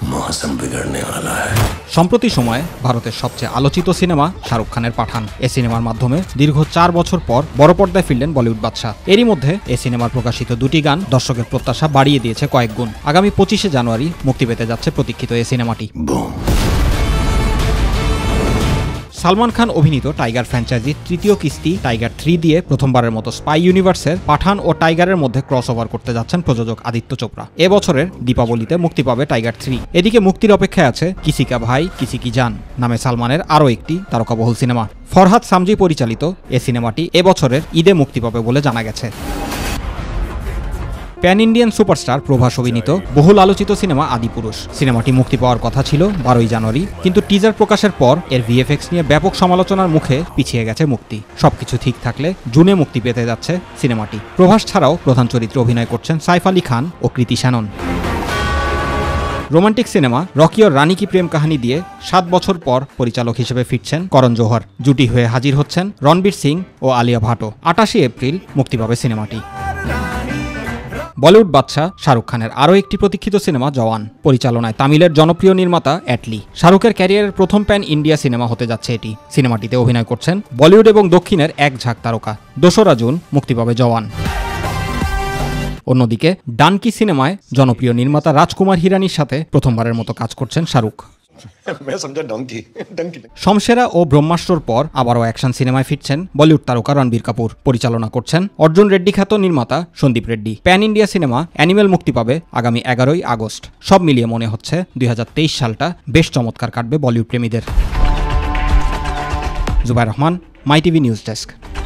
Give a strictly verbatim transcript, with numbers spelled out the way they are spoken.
मौसम बिगड़ने वाला है। সম্প্রতি সময়ে ভারতের সবচেয়ে আলোচিত সিনেমা শাহরুখ খানের পাঠান। এই সিনেমার মাধ্যমে দীর্ঘ চার বছর পর বড় পর্দায় ফিরলেন বলিউড বাদশাহ। এরই মধ্যে এই সিনেমার প্রকাশিত দুটি গান দর্শকের প্রত্যাশা বাড়িয়ে দিয়েছে কয়েক গুণ। আগামী পঁচিশে জানুয়ারি মুক্তি পেতে যাচ্ছে প্রতীক্ষিত এই সিনেমাটি। সালমান খান অভিনীত টাইগার ফ্র্যাঞ্চাইজির তৃতীয় কিস্তি টাইগার থ্রি দিয়ে প্রথমবারের মতো স্পাই ইউনিভার্সের পাঠান ও টাইগারের মধ্যে ক্রস ওভার করতে যাচ্ছেন প্রযোজক আদিত্য চোপড়া। এবছরের দীপাবলিতে মুক্তি পাবে টাইগার থ্রি। এদিকে মুক্তির অপেক্ষায় আছে কিসি কা ভাই কিসি কি জান নামে সালমানের আরও একটি তারকাবহুল সিনেমা। ফরহাদ সামজি পরিচালিত এ সিনেমাটি এবছরের ঈদে মুক্তি পাবে বলে জানা গেছে। প্যান ইন্ডিয়ান সুপারস্টার প্রভাস অভিনীত বহুল আলোচিত সিনেমা আদিপুরুষ। সিনেমাটি মুক্তি পাওয়ার কথা ছিল বারোই জানুয়ারি, কিন্তু টিজার প্রকাশের পর এর ভিএফএক্স নিয়ে ব্যাপক সমালোচনার মুখে পিছিয়ে গেছে মুক্তি। সবকিছু ঠিক থাকলে জুনে মুক্তি পেতে যাচ্ছে সিনেমাটি। প্রভাস ছাড়াও প্রধান চরিত্রে অভিনয় করছেন সাইফ আলী খান ও কৃতি শ্যানন। রোমান্টিক সিনেমা রকি ও রানী কি প্রেম কাহিনী দিয়ে সাত বছর পর পরিচালক হিসেবে ফিরছেন করণ জোহর। জুটি হয়ে হাজির হচ্ছেন রণবীর সিং ও আলিয়া ভাটও। আটাশে এপ্রিল মুক্তি পাবে সিনেমাটি। বলিউড বাদশাহ শাহরুখ খানের আরও একটি প্রতীক্ষিত সিনেমা জওয়ান। পরিচালনায় তামিলের জনপ্রিয় নির্মাতা অ্যাটলি। শাহরুখের ক্যারিয়ারের প্রথম প্যান ইন্ডিয়া সিনেমা হতে যাচ্ছে এটি। সিনেমাটিতে অভিনয় করছেন বলিউড এবং দক্ষিণের এক ঝাঁক তারকা। দোসরা জুন মুক্তি পাবে জওয়ান। অন্যদিকে ডানকি সিনেমায় জনপ্রিয় নির্মাতা রাজকুমার হিরানির সাথে প্রথমবারের মতো কাজ করছেন শাহরুখ। শমশেরা ও ব্রহ্মাস্ত্রর পর আবারও অ্যাকশন সিনেমায় ফিরছেন বলিউড তারকা রণবীর কাপুর। পরিচালনা করছেন অর্জুন রেড্ডি খ্যাত নির্মাতা Sandeep Reddy. Pan India cinema Animal মুক্তি পাবে আগামী এগারোই আগস্ট। সব মিলিয়ে মনে হচ্ছে দুই হাজার তেইশ সালটা বেশ চমৎকার কাটবে বলিউড প্রেমীদের। Zubair Rahman, my TV news desk.